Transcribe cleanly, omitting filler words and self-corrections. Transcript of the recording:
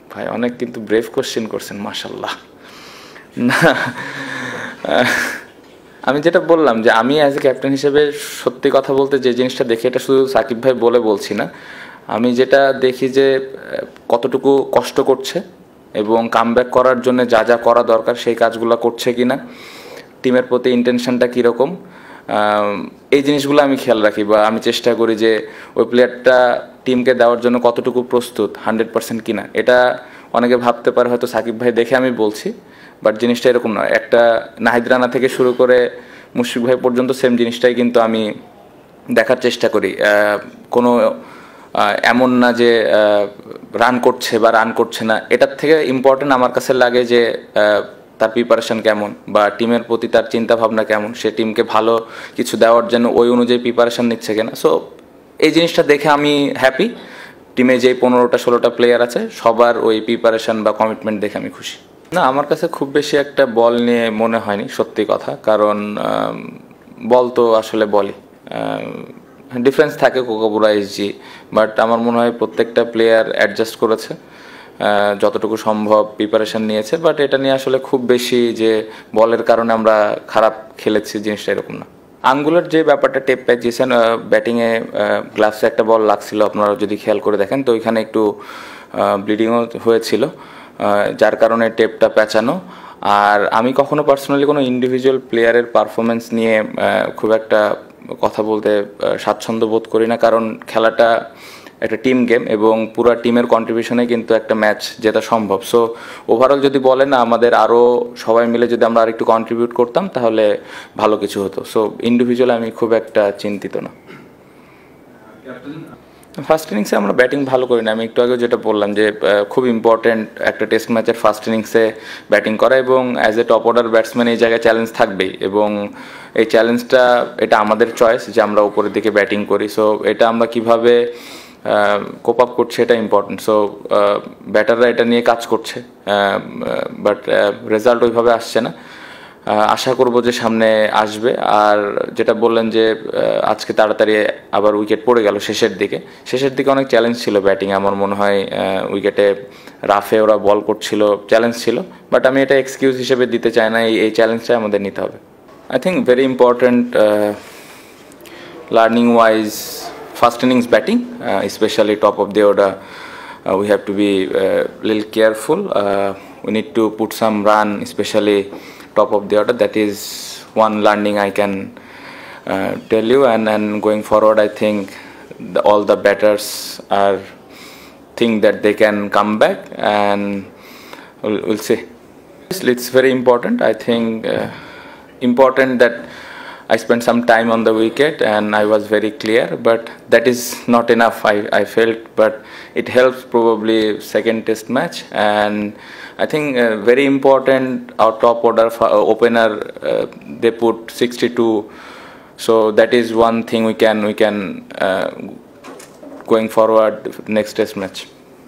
ভাই অনেক কিন্তু ব্রেভ কোশ্চেন করছেন, মাশাল্লাহ। না, আমি যেটা বললাম যে আমি অ্যাজ এ ক্যাপ্টেন হিসেবে সত্যি কথা বলতে যে জিনিসটা দেখি, এটা শুধু সাকিব ভাই বলে বলছি না, আমি যেটা দেখি যে কতটুকু কষ্ট করছে এবং কামব্যাক করার জন্য যা যা করা দরকার সেই কাজগুলো করছে কিনা, টিমের প্রতি ইন্টেনশনটা কীরকম, এই জিনিসগুলো আমি খেয়াল রাখি, বা আমি চেষ্টা করি যে ওই প্লেয়ারটা টিমকে দেওয়ার জন্য কতটুকু প্রস্তুত, 100% কিনা। এটা অনেকে ভাবতে পারে হয়তো সাকিব ভাই দেখে আমি বলছি, বাট জিনিসটা এরকম নয়। একটা নাহিদ রানা থেকে শুরু করে মুশফিক ভাই পর্যন্ত সেম জিনিসটাই কিন্তু আমি দেখার চেষ্টা করি। কোনো এমন না যে রান করছে বা রান করছে না, এটার থেকে ইম্পর্টেন্ট আমার কাছে লাগে যে তার প্রিপারেশন কেমন, বা টিমের প্রতি তার চিন্তা ভাবনা কেমন, সে টিমকে ভালো কিছু দেওয়ার জন্য ওই অনুযায়ী প্রিপারেশন নিচ্ছে কিনা। সো এই জিনিসটা দেখে আমি হ্যাপি। টিমে যে 15টা 16টা প্লেয়ার আছে সবার ওই প্রিপারেশন বা কমিটমেন্ট দেখে আমি খুশি। না, আমার কাছে খুব বেশি একটা বল নিয়ে মনে হয়নি, সত্যি কথা। কারণ বল তো আসলে বলই, ডিফারেন্স থাকে কোকাবুরা এসজি, বাট আমার মনে হয় প্রত্যেকটা প্লেয়ার অ্যাডজাস্ট করেছে যতটুকু সম্ভব, প্রিপারেশন নিয়েছে। বাট এটা নিয়ে আসলে খুব বেশি যে বলের কারণে আমরা খারাপ খেলেছি জিনিসটা এরকম না। আঙ্গুলের যে ব্যাপারটা, টেপ প্যাচিয়েছেন, ব্যাটিংয়ে গ্লাভসে একটা বল লাগছিল, আপনারা যদি খেয়াল করে দেখেন তো ওইখানে একটু ব্লিডিংও হয়েছিল, যার কারণে টেপটা প্যাঁচানো। আর আমি কখনো পার্সোনালি কোনো ইন্ডিভিজুয়াল প্লেয়ারের পারফরমেন্স নিয়ে খুব একটা কথা বলতে স্বাচ্ছন্দ্য বোধ করি না, কারণ খেলাটা একটা টিম গেম এবং পুরো টিমের কন্ট্রিবিউশনে কিন্তু একটা ম্যাচ জেতা সম্ভব। সো ওভারঅল যদি বলেন না, আমাদের আরও সবাই মিলে যদি আমরা আরেকটু কন্ট্রিবিউট করতাম তাহলে ভালো কিছু হতো। সো ইন্ডিভিজুয়াল আমি খুব একটা চিন্তিত না। ফার্স্ট ইনিংসে আমরা ব্যাটিং ভালো করি না, আমি একটু আগে যেটা বললাম যে খুব ইম্পর্টেন্ট একটা টেস্ট ম্যাচের ফার্স্ট ইনিংসে ব্যাটিং করা, এবং as a top order batsman এই জায়গায় চ্যালেঞ্জ থাকবেই, এবং এই চ্যালেঞ্জটা এটা আমাদের চয়েস যে আমরা উপরের দিকে ব্যাটিং করি। সো এটা আমরা কিভাবে কোপ আপ করছে এটা ইম্পর্টেন্ট। সো ব্যাটাররা এটা নিয়ে কাজ করছে, বাট রেজাল্ট ওইভাবে আসছে না। আশা করব যে সামনে আসবে। আর যেটা বললেন যে আজকে তাড়াতাড়ি আবার উইকেট পড়ে গেল শেষের দিকে অনেক চ্যালেঞ্জ ছিল ব্যাটিং, আমার মনে হয় উইকেটে রাফে ওরা বল করছিল, চ্যালেঞ্জ ছিল। বাট আমি এটা এক্সকিউজ হিসেবে দিতে চাই না, এই চ্যালেঞ্জটাই আমাদের নিতে হবে। I think very important learning wise first innings batting, specially top of the order, we have to be little careful. We need to put some run, especially top of the order. That is one learning I can tell you. And going forward, I think all the batters are think that they can come back, and we'll see. It's very important. I think important that I spent some time on the wicket and I was very clear, but that is not enough, I felt. But it helps probably second test match, and I think very important, our top order opener, they put 62, so that is one thing we can going forward next test match.